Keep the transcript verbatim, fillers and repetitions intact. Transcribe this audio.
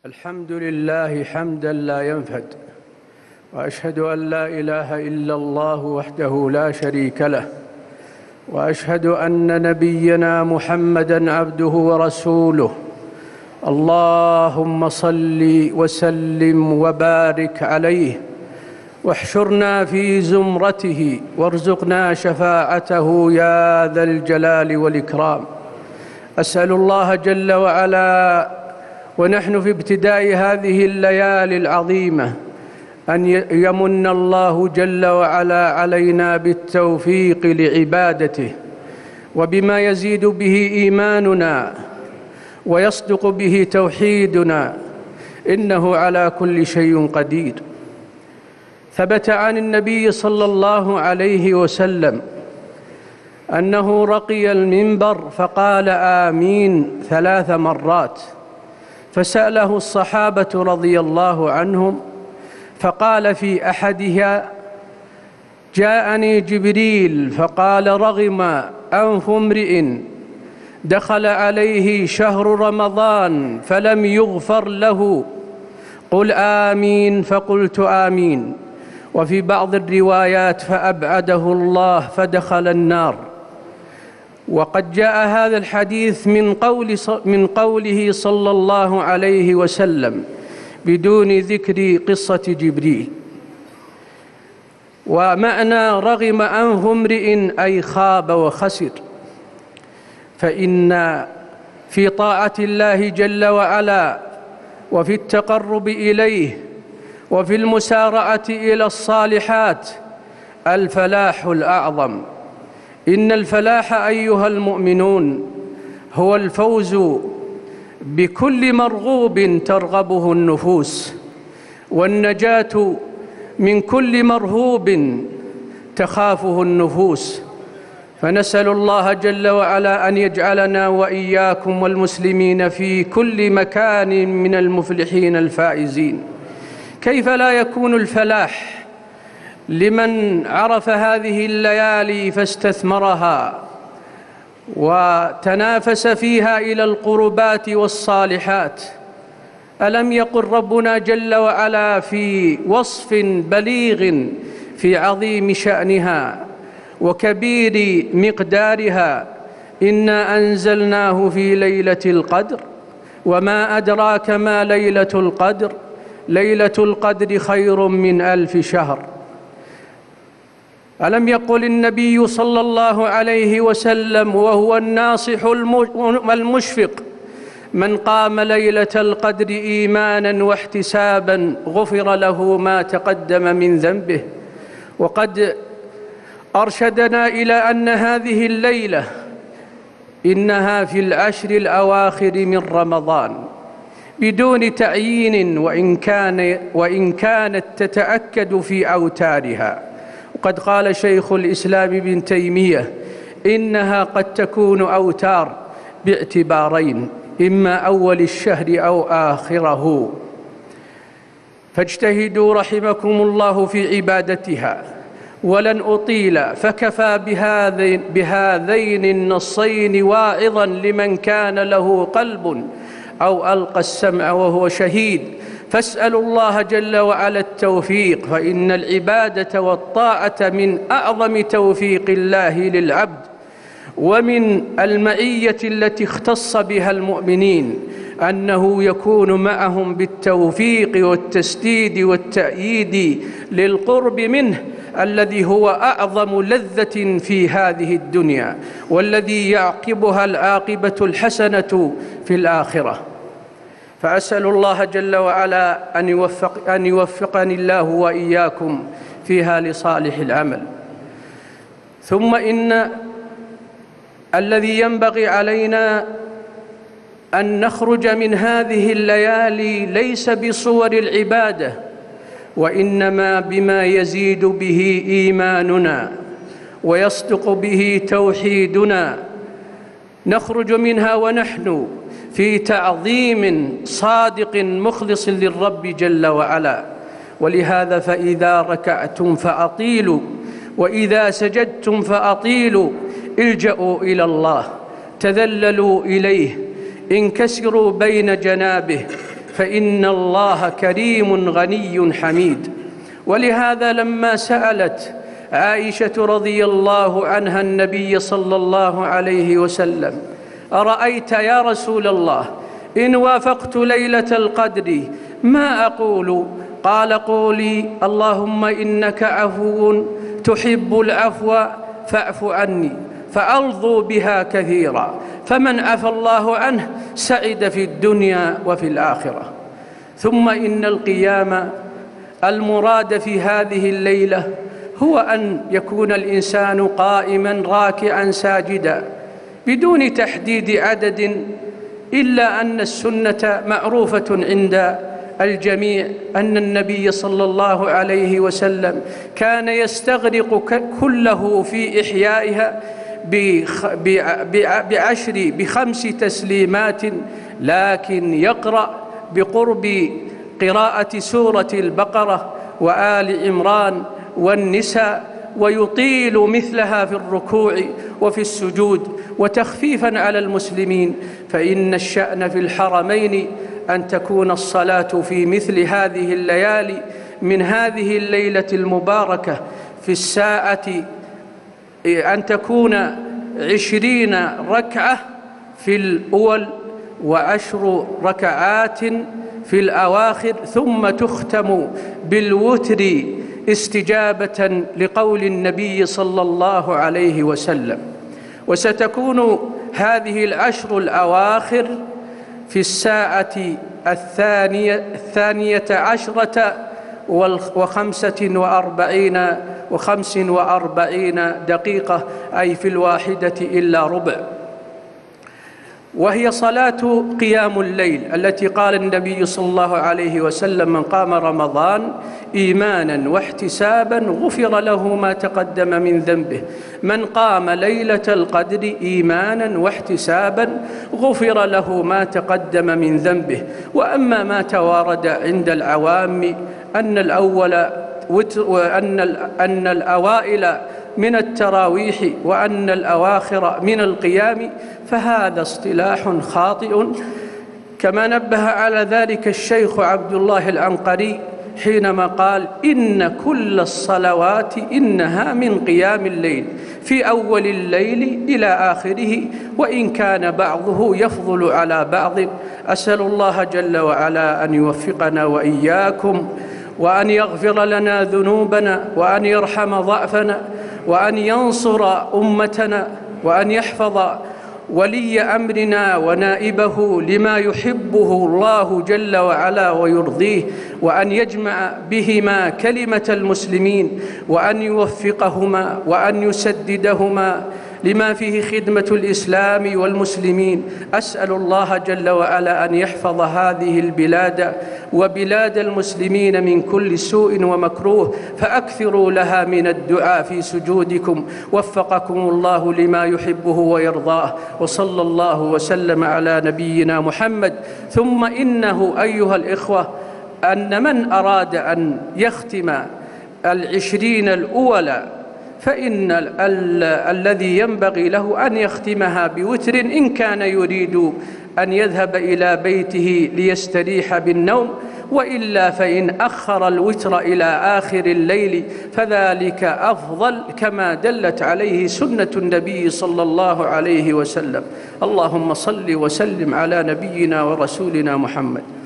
الحمد لله حمداً لا ينفد، وأشهد أن لا إله إلا الله وحده لا شريك له، وأشهد أن نبينا محمداً عبده ورسوله. اللهم صل وسلم وبارك عليه، واحشرنا في زمرته، وارزقنا شفاعته يا ذا الجلال والإكرام. أسأل الله جل وعلا ونحن في ابتداء هذه الليالي العظيمة أن يمن الله جل وعلا علينا بالتوفيق لعبادته، وبما يزيد به إيماننا ويصدق به توحيدنا، إنه على كل شيء قدير. ثبت عن النبي صلى الله عليه وسلم أنه رقي المنبر فقال آمين ثلاث مرات، فسأله الصحابة رضي الله عنهم فقال في أحدها: جاءني جبريل فقال رغم أنف امرئ دخل عليه شهر رمضان فلم يغفر له، قل آمين، فقلت آمين. وفي بعض الروايات فأبعده الله فدخل النار. وقد جاء هذا الحديث من قول من قوله صلى الله عليه وسلم بدون ذكر قصة جبريل. ومعنى رغم أنف امرئ أي خاب وخسر، فإن في طاعة الله جل وعلا وفي التقرب إليه وفي المسارعة إلى الصالحات الفلاح الأعظم. إن الفلاح أيها المؤمنون هو الفوز بكل مرغوب ترغبه النفوس، والنجاة من كل مرهوب تخافه النفوس. فنسأل الله جل وعلا أن يجعلنا وإياكم والمسلمين في كل مكان من المفلحين الفائزين. كيف لا يكون الفلاح لمن عرف هذه الليالي فاستثمرها وتنافس فيها إلى القربات والصالحات؟ ألم يقل ربنا جل وعلا في وصف بليغ في عظيم شأنها وكبير مقدارها: إنا أنزلناه في ليلة القدر وما أدراك ما ليلة القدر ليلة القدر خير من ألف شهر. ألم يقل النبي صلى الله عليه وسلم وهو الناصح المشفق: من قام ليلة القدر إيمانا واحتسابا غفر له ما تقدم من ذنبه. وقد أرشدنا إلى أن هذه الليلة إنها في العشر الأواخر من رمضان بدون تعيين، وإن كان وإن كانت تتأكد في أوتارها. وقد قال شيخ الإسلام ابن تيمية: إنها قد تكون أوتار باعتبارين، إما أول الشهر أو آخره، فاجتهدوا رحمكم الله في عبادتها. ولن أطيل، فكفى بهذين, بهذين النصين واعظا لمن كان له قلب أو ألقى السمع وهو شهيد. فاسألوا الله جل وعلا التوفيق، فإن العبادة والطاعة من أعظم توفيق الله للعبد، ومن المعية التي اختص بها المؤمنين أنه يكون معهم بالتوفيق والتسديد والتأييد للقرب منه، الذي هو أعظم لذة في هذه الدنيا، والذي يعقبها العاقبة الحسنة في الآخرة. فأسأل الله جل وعلا أن يوفق أن يوفقني الله وإياكم فيها لصالح العمل. ثم إن الذي ينبغي علينا أن نخرج من هذه الليالي ليس بصور العبادة، وإنما بما يزيد به إيماننا ويصدق به توحيدنا. نخرج منها ونحن في تعظيم صادق مخلص للرب جل وعلا. ولهذا فإذا ركعتم فأطيلوا وإذا سجدتم فأطيلوا، الجأوا إلى الله، تذللوا إليه، انكسروا بين جنابه، فإن الله كريم غني حميد. ولهذا لما سألت عائشة رضي الله عنها النبي صلى الله عليه وسلم: أرأيت يا رسول الله إن وافقت ليلة القدر ما أقول؟ قال: قولي اللهم إنك عفو تحب العفو فاعف عني، فأرضوا بها كثيرا، فمن عفى الله عنه سعد في الدنيا وفي الآخرة. ثم إن القيام المراد في هذه الليلة هو أن يكون الإنسان قائما راكعا ساجدا بدون تحديد عدد، إلا أن السنة معروفة عند الجميع أن النبي صلى الله عليه وسلم كان يستغرق كله في إحيائها بعشر بخمس تسليمات، لكن يقرأ بقرب قراءة سورة البقرة وآل عمران والنساء، ويطيل مثلها في الركوع وفي السجود وتخفيفا على المسلمين. فإن الشأن في الحرمين أن تكون الصلاة في مثل هذه الليالي من هذه الليلة المباركة في الساعة أن تكون عشرين ركعة في الأول وعشر ركعات في الأواخر، ثم تختم بالوتر استجابة لقول النبي صلى الله عليه وسلم. وستكون هذه العشر الأواخر في الساعة الثانية, الثانية عشرة وخمسة وأربعين وخمس وأربعين دقيقة، أي في الواحدة إلا ربع، وهي صلاة قيام الليل التي قال النبي صلى الله عليه وسلم: من قام رمضان إيمانا واحتسابا غفر له ما تقدم من ذنبه. من قام ليلة القدر إيمانا واحتسابا غفر له ما تقدم من ذنبه. وأما ما توارد عند العوام أن الأول وأن أن الأوائل من التراويح وأن الأواخر من القيام، فهذا اصطلاح خاطئ، كما نبه على ذلك الشيخ عبد الله العنقري حينما قال: إن كل الصلوات إنها من قيام الليل في أول الليل إلى آخره، وإن كان بعضه يفضل على بعض. أسأل الله جل وعلا أن يوفقنا وإياكم، وأن يغفر لنا ذنوبنا، وأن يرحم ضعفنا، وأن ينصر أمتنا، وأن يحفظ ولي أمرنا ونائبه لما يحبه الله جل وعلا ويرضيه، وأن يجمع بهما كلمة المسلمين، وأن يوفقهما وأن يسددهما لما فيه خدمة الإسلام والمسلمين. أسأل الله جل وعلا أن يحفظ هذه البلاد وبلاد المسلمين من كل سوء ومكروه، فأكثروا لها من الدعاء في سجودكم. وفقكم الله لما يحبه ويرضاه، وصلى الله وسلم على نبينا محمد. ثم إنه أيها الإخوة أن من أراد أن يختم العشرين الأولى فإن ال ال الذي ينبغي له أن يختمها بوتر، إن كان يريد أن يذهب إلى بيته ليستريح بالنوم، وإلا فإن أخر الوتر إلى آخر الليل فذلك أفضل، كما دلت عليه سنة النبي صلى الله عليه وسلم. اللهم صل وسلم على نبينا ورسولنا محمد.